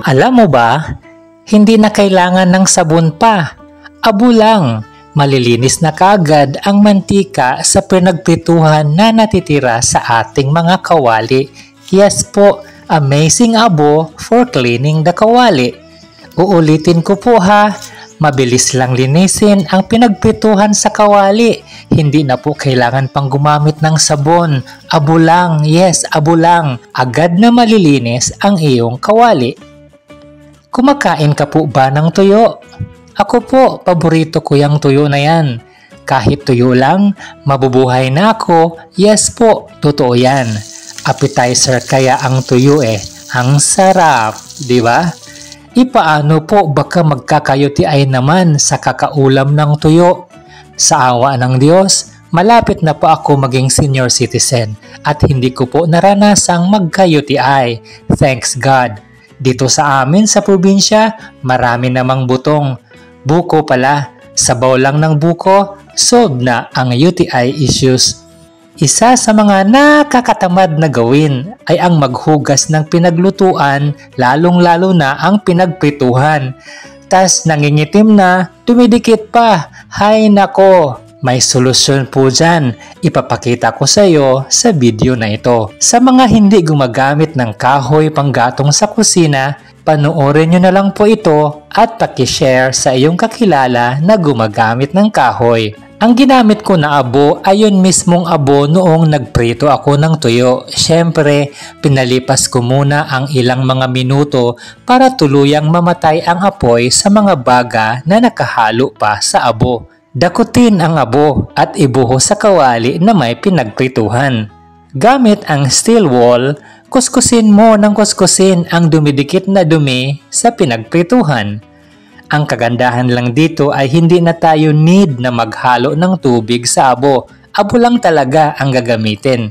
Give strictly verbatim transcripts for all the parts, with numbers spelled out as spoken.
Alam mo ba, hindi na kailangan ng sabon pa. Abo lang, malilinis na kaagad ang mantika sa pinagprituhan na natitira sa ating mga kawali. Yes po, amazing abo for cleaning the kawali. Uulitin ko po ha, mabilis lang linisin ang pinagprituhan sa kawali. Hindi na po kailangan pang gumamit ng sabon. Abo lang, yes, abo lang. Agad na malilinis ang iyong kawali. Kumakain ka po ba ng tuyo? Ako po, paborito ko yung tuyo na yan. Kahit tuyo lang, mabubuhay na ako. Yes po, totoo yan. Appetizer kaya ang tuyo eh. Ang sarap, di ba? Ipaano po baka magkakayuti ay naman sa kakaulam ng tuyo? Sa awa ng Diyos, malapit na po ako maging senior citizen at hindi ko po naranasang magka-U T I. Thanks God. Dito sa amin sa probinsya, marami namang butong. Buko pala, sabaw lang ng buko, solve na ang U T I issues. Isa sa mga nakakatamad na gawin ay ang maghugas ng pinaglutuan, lalong-lalo na ang pinagprituhan. Tas nangingitim na, dumidikit pa. Hay nako! May solusyon po dyan. Ipapakita ko sa iyo sa video na ito. Sa mga hindi gumagamit ng kahoy panggatong sa kusina, panoorin nyo na lang po ito at pakishare sa iyong kakilala na gumagamit ng kahoy. Ang ginamit ko na abo ay yun mismong abo noong nagprito ako ng tuyo. Siyempre, pinalipas ko muna ang ilang mga minuto para tuluyang mamatay ang apoy sa mga baga na nakahalo pa sa abo. Dakutin ang abo at ibuhos sa kawali na may pinagprituhan. Gamit ang steel wool, kuskusin mo ng kuskusin ang dumidikit na dumi sa pinagprituhan. Ang kagandahan lang dito ay hindi na tayo need na maghalo ng tubig sa abo. Abo lang talaga ang gagamitin.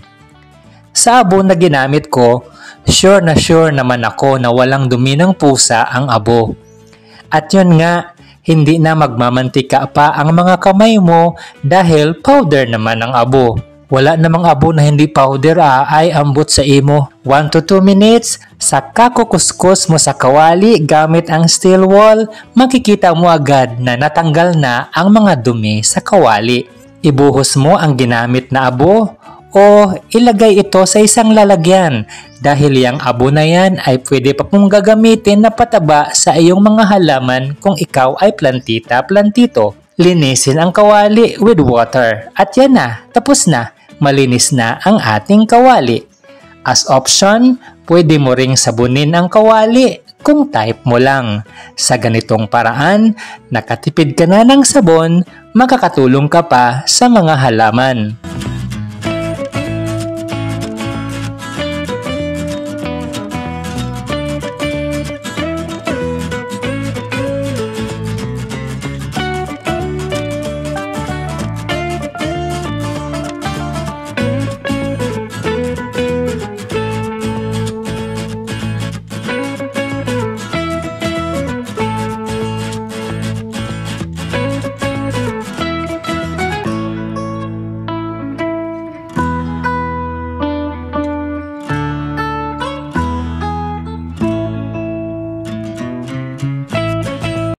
Sa abo na ginamit ko, sure na sure naman ako na walang dumi ng pusa ang abo. At yun nga, hindi na magmamantika pa ang mga kamay mo dahil powder naman ang abo. Wala namang abo na hindi powder ah, ay ambot sa imo. one to two minutes, saka kukuskus mo sa kawali gamit ang steel wool, makikita mo agad na natanggal na ang mga dumi sa kawali. Ibuhos mo ang ginamit na abo o ilagay ito sa isang lalagyan dahil yung abo na yan ay pwede pa pong gagamitin na pataba sa iyong mga halaman kung ikaw ay plantita-plantito. Linisin ang kawali with water at yan na, tapos na. Malinis na ang ating kawali. As option, pwede mo ring sabunin ang kawali kung type mo lang. Sa ganitong paraan, nakatipid ka na ng sabon, makakatulong ka pa sa mga halaman.